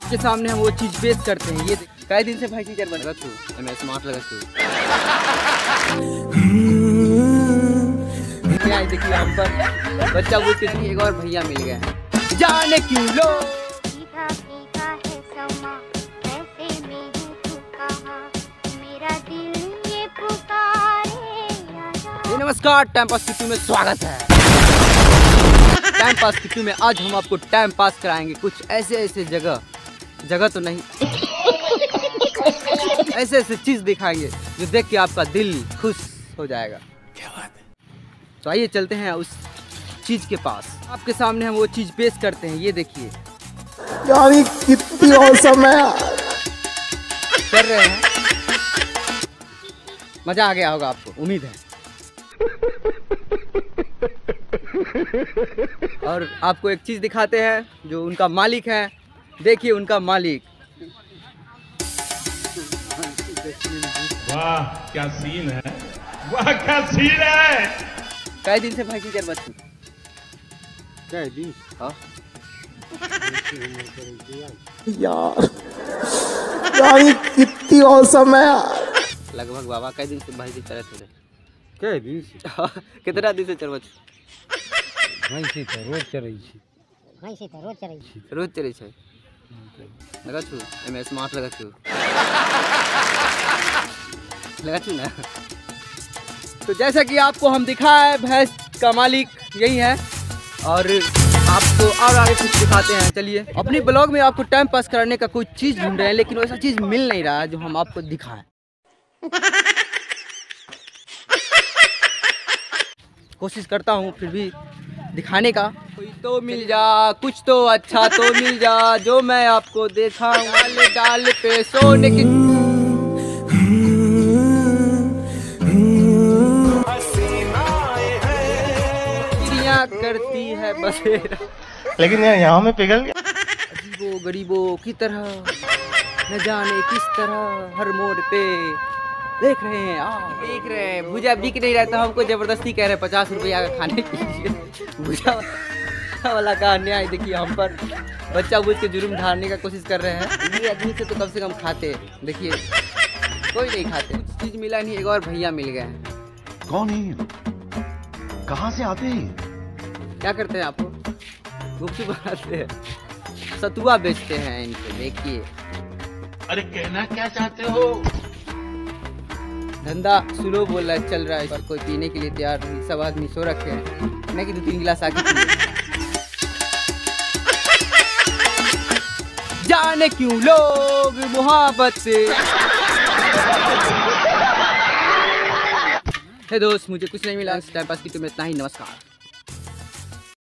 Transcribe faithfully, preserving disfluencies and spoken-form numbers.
के सामने हम वो चीज पेश करते हैं। ये कई दिन से भाई टीचर बन तू मैं स्मार्ट लगा तू देखिए हम पर बच्चा बुझ के एक और भैया मिल गए हैं। जाने क्यों लो नमस्कार, टाइम पास किट्टू में स्वागत है। टाइम पास किट्टू में आज हम आपको टाइम पास कराएंगे कुछ ऐसे ऐसे जगह जगह तो नहीं ऐसे ऐसे चीज दिखाएंगे जो देख के आपका दिल खुश हो जाएगा। क्या बात है। तो आइए चलते हैं उस चीज के पास। आपके सामने हम वो चीज पेश करते हैं। ये देखिए यार ये कितनी औसम है। कर रहे हैं, मजा आ गया होगा आपको, उम्मीद है। और आपको एक चीज दिखाते हैं जो उनका मालिक है। देखिए उनका मालिक। वाह क्या सीन है, वाह क्या सीन है। कई दिन से भाई टीचर बच्ची कई दिन हाँ यार यार ये कितनी औसम है यार। लगभग बाबा कई दिन से भाई की तरह थे। कई दिन से कितना दिन से चल वहीं से तो रोज चढ़ी छी वहीं से तो रोज चढ़ी छी रोज चले छै लगा छु एमे स्मार्ट लगा छु लगा छु ना। तो जैसा कि आपको हम दिखाए भैंस का मालिक यही है और आपको और आगे कुछ दिखाते हैं। चलिए अपनी ब्लॉग में आपको टाइम पास कराने का कोई चीज़ ढूंढ रहे हैं लेकिन वैसा चीज़ मिल नहीं रहा है जो हम आपको दिखाएं। कोशिश करता हूँ फिर भी दिखाने का। कोई तो मिल जा, कुछ तो अच्छा तो मिल जा जो मैं आपको देखा डाल डाल पे सोने की करती है बसेरा। लेकिन यार यहाँ में पिघल गया। अजीबो गरीबों की तरह न जाने किस तरह हर मोड़ पे देख रहे हैं आ देख रहे हैं भुजा बिक नहीं रहता, हमको जबरदस्ती कह रहे हैं पचास रुपया का खाने के लिए भुजा वाला का अन्याय। देखिए हम पर बच्चा बुझ के जुर्म ढालने का कोशिश कर रहे हैं। ये आदमी से तो कम से कम खाते, देखिए कोई नहीं खाते। कुछ चीज मिला नहीं, एक और भैया मिल गए हैं। कौन है, कहाँ से आते हैं, क्या करते हैं आप? गुपचुप बनाते हैं, सतुआ बेचते हैं इनको। देखिए अरे कहना क्या चाहते हो। धंधा स्लो बोल रहा है, चल रहा है, पर कोई पीने के लिए तैयार नहीं। सब आदमी सो रखे हैं, मैं कि दो तीन गिलास आके पी। जाने क्यों लोग मोहब्बत से। हे दोस्त, मुझे कुछ नहीं मिला टाइम पास की, तो मैं इतना ही। नमस्कार।